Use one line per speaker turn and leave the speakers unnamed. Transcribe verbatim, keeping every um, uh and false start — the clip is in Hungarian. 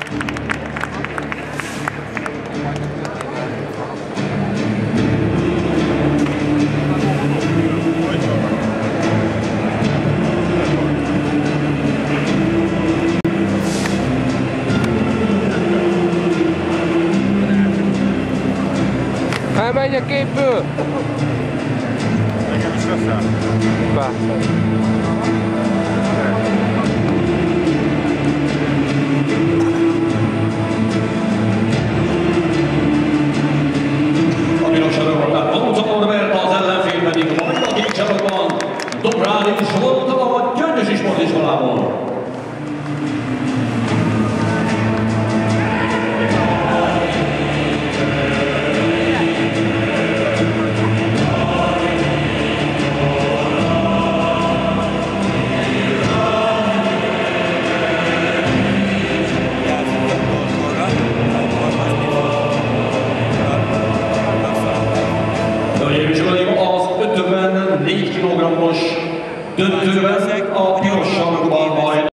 Elmegy a képből!
Nekem is köszön.
Persze.
A piros sarokban Bonza Norbert, az ellenfél pedig majd a kék sarokban Dobrádi Zsolt a Gyöngyösi Sportiskolából. Az ötvennégy kilogrammos döntőben a piros sarokban majd